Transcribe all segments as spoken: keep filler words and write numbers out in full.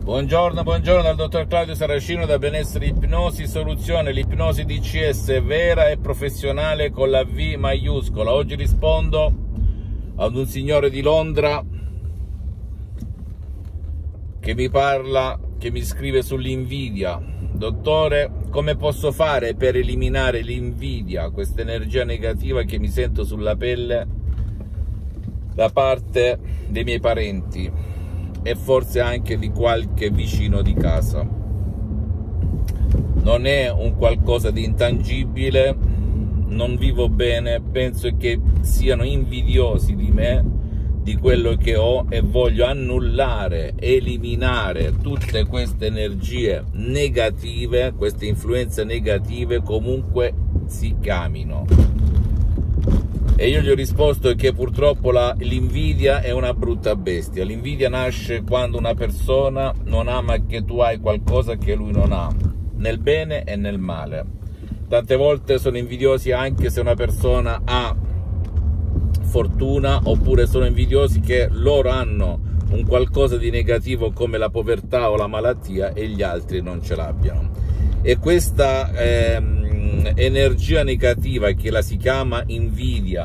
Buongiorno, buongiorno dal dottor Claudio Saracino da Benessere Ipnosi Soluzione, l'ipnosi D C S vera e professionale con la V maiuscola. Oggi rispondo ad un signore di Londra che mi parla, che mi scrive sull'invidia. Dottore, come posso fare per eliminare l'invidia, questa energia negativa che mi sento sulla pelle da parte dei miei parenti e forse anche di qualche vicino di casa? Non è un qualcosa di intangibile, non vivo bene, penso che siano invidiosi di me, di quello che ho, e voglio annullare, eliminare tutte queste energie negative, queste influenze negative, comunque si chiamino. E io gli ho risposto che purtroppo l'invidia è una brutta bestia. L'invidia nasce quando una persona non ama che tu hai qualcosa che lui non ha, nel bene e nel male. Tante volte sono invidiosi anche se una persona ha fortuna, oppure sono invidiosi che loro hanno un qualcosa di negativo come la povertà o la malattia e gli altri non ce l'abbiano. E questa ehm, energia negativa, che la si chiama invidia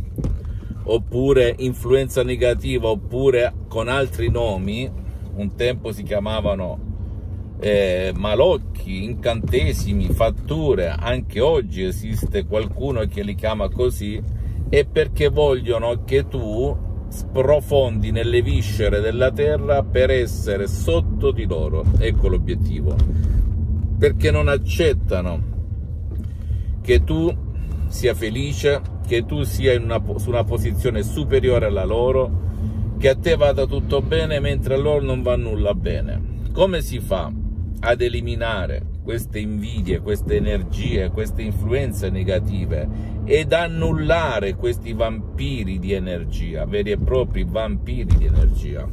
oppure influenza negativa, oppure con altri nomi, un tempo si chiamavano eh, malocchi, incantesimi, fatture, anche oggi esiste qualcuno che li chiama così, è perché vogliono che tu sprofondi nelle viscere della terra per essere sotto di loro. Ecco l'obiettivo, perché non accettano che tu sia felice, che tu sia in una, su una posizione superiore alla loro, che a te vada tutto bene mentre a loro non va nulla bene. Come si fa ad eliminare queste invidie, queste energie, queste influenze negative ed annullare questi vampiri di energia, veri e propri vampiri di energia?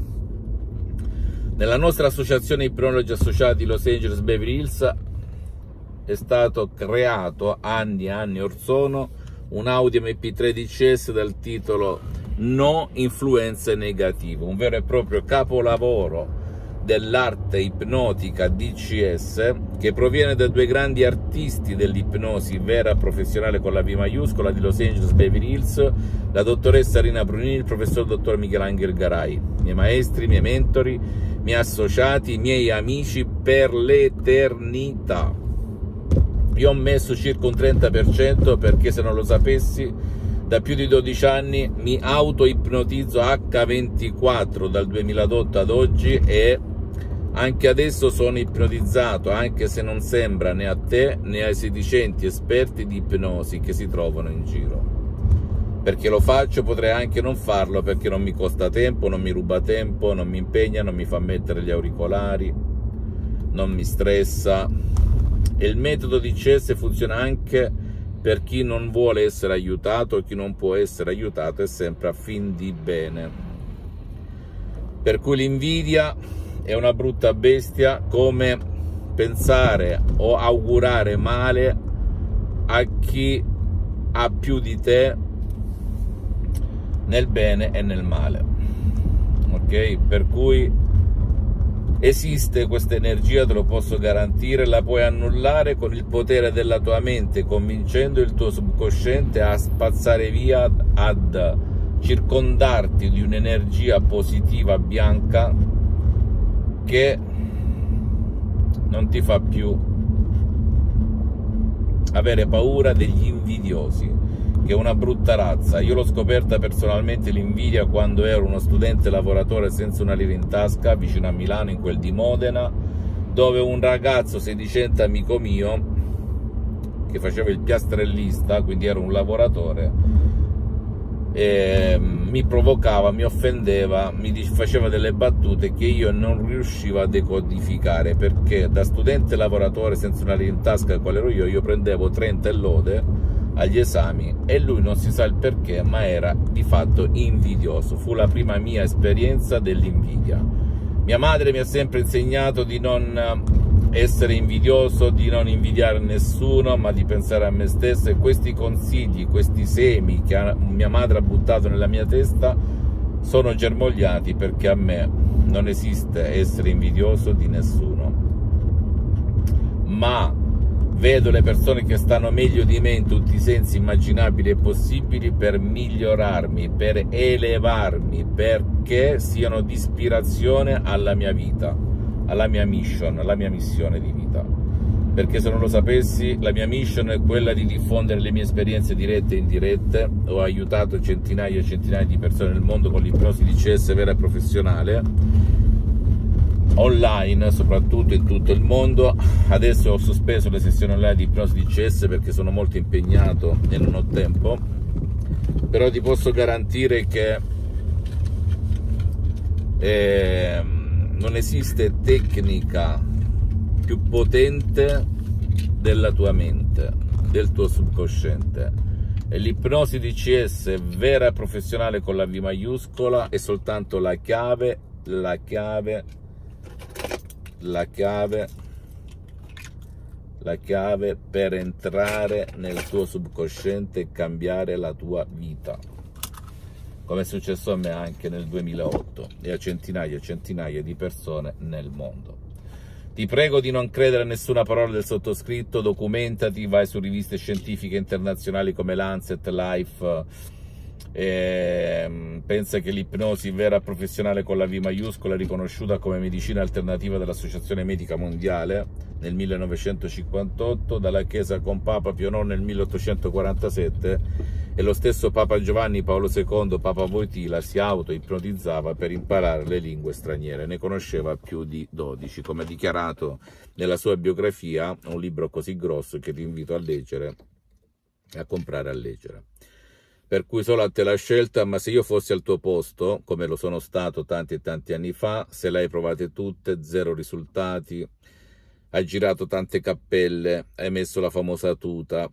Nella nostra associazione Ipnologi Associati Los Angeles Beverly Hills è stato creato anni e anni or sono un audio M P tre D C S dal titolo No influenze negative, un vero e proprio capolavoro dell'arte ipnotica D C S, che proviene da due grandi artisti dell'ipnosi vera professionale con la V maiuscola di Los Angeles Beverly Hills, la dottoressa Rina Brunini, il professor dottor Michelangelo Garai, miei maestri, miei mentori, miei associati, miei amici per l'eternità. Io ho messo circa un trenta per cento perché, se non lo sapessi, da più di dodici anni mi auto-ipnotizzo acca ventiquattro dal duemiladotto ad oggi, e anche adesso sono ipnotizzato, anche se non sembra né a te né ai sedicenti esperti di ipnosi che si trovano in giro. Perché lo faccio, potrei anche non farlo, perché non mi costa tempo, non mi ruba tempo, non mi impegna, non mi fa mettere gli auricolari, non mi stressa. E il metodo D C S funziona anche per chi non vuole essere aiutato, chi non può essere aiutato, è sempre a fin di bene. Per cui l'invidia è una brutta bestia, come pensare o augurare male a chi ha più di te nel bene e nel male. Ok? Per cui esiste questa energia, te lo posso garantire, la puoi annullare con il potere della tua mente, convincendo il tuo subconsciente a spazzare via, ad circondarti di un'energia positiva bianca che non ti fa più avere paura degli invidiosi, che è una brutta razza. Io l'ho scoperta personalmente l'invidia quando ero uno studente lavoratore senza una lira in tasca vicino a Milano, in quel di Modena, dove un ragazzo sedicente amico mio che faceva il piastrellista, quindi era un lavoratore, e mi provocava, mi offendeva, mi faceva delle battute che io non riuscivo a decodificare, perché da studente lavoratore senza una lira in tasca qual ero io, io prendevo trenta e lode agli esami, e lui non si sa il perché, ma era di fatto invidioso. Fu la prima mia esperienza dell'invidia. Mia madre mi ha sempre insegnato di non essere invidioso, di non invidiare nessuno, ma di pensare a me stesso, e questi consigli, questi semi che mia madre ha buttato nella mia testa sono germogliati perché a me non esiste essere invidioso di nessuno, ma vedo le persone che stanno meglio di me in tutti i sensi immaginabili e possibili per migliorarmi, per elevarmi, perché siano di ispirazione alla mia vita, alla mia mission, alla mia missione di vita. Perché se non lo sapessi, la mia mission è quella di diffondere le mie esperienze dirette e indirette. Ho aiutato centinaia e centinaia di persone nel mondo con l'ipnosi D C S vera e professionale, online, soprattutto in tutto il mondo. Adesso ho sospeso le sessioni online di ipnosi D C S perché sono molto impegnato e non ho tempo, però ti posso garantire che eh, non esiste tecnica più potente della tua mente, del tuo subconsciente, e l'ipnosi D C S vera e professionale con la V maiuscola è soltanto la chiave, la chiave, la chiave, la chiave per entrare nel tuo subconsciente e cambiare la tua vita, come è successo a me anche nel duemilaotto e a centinaia e centinaia di persone nel mondo. Ti prego di non credere a nessuna parola del sottoscritto, documentati, vai su riviste scientifiche internazionali come Lancet, Life, e pensa che l'ipnosi vera professionale con la V maiuscola è riconosciuta come medicina alternativa dall'Associazione Medica Mondiale nel millenovecentocinquantotto, dalla Chiesa con Papa Pio nono nel milleottocentoquarantasette, e lo stesso Papa Giovanni Paolo secondo, Papa Wojtyla, si auto-ipnotizzava per imparare le lingue straniere, ne conosceva più di dodici, come dichiarato nella sua biografia, un libro così grosso che ti invito a leggere, a comprare a leggere. Per cui solo a te la scelta, ma se io fossi al tuo posto, come lo sono stato tanti e tanti anni fa, se le hai provate tutte, zero risultati, hai girato tante cappelle, hai messo la famosa tuta,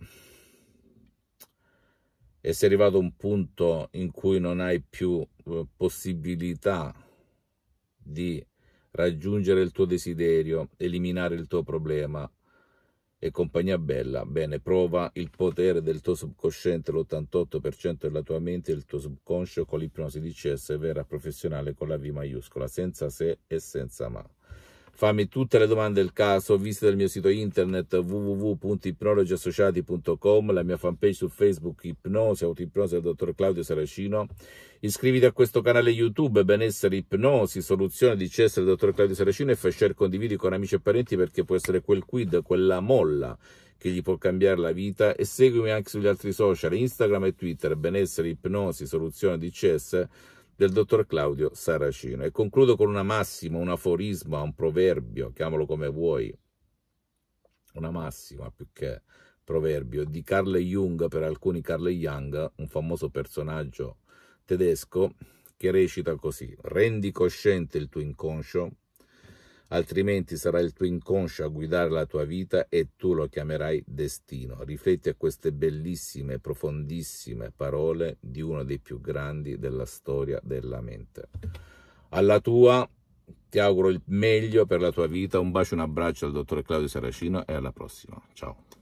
e sei arrivato a un punto in cui non hai più eh, possibilità di raggiungere il tuo desiderio, eliminare il tuo problema e compagnia bella, bene, prova il potere del tuo subconsciente, l'ottantotto per cento della tua mente e il tuo subconscio con l'ipnosi D C S vera professionale con la V maiuscola, senza se e senza ma. Fammi tutte le domande del caso, visita il mio sito internet w w w punto ipnologi associati punto com, la mia fanpage su Facebook Ipnosi, Autoipnosi del dottor Claudio Saracino. Iscriviti a questo canale YouTube Benessere Ipnosi, Soluzione D C S del dottor Claudio Saracino, e fai share, condividi con amici e parenti, perché può essere quel quid, quella molla che gli può cambiare la vita. E seguimi anche sugli altri social, Instagram e Twitter, Benessere Ipnosi, Soluzione D C S del dottor Claudio Saracino. E concludo con una massima, un aforisma, un proverbio, chiamalo come vuoi, una massima più che proverbio, di Carl Jung, per alcuni Carl Jung, un famoso personaggio tedesco, che recita così: rendi cosciente il tuo inconscio, altrimenti sarà il tuo inconscio a guidare la tua vita e tu lo chiamerai destino. Rifletti a queste bellissime, profondissime parole di uno dei più grandi della storia della mente. Alla tua, ti auguro il meglio per la tua vita, un bacio e un abbraccio dal dottor Claudio Saracino e alla prossima. Ciao.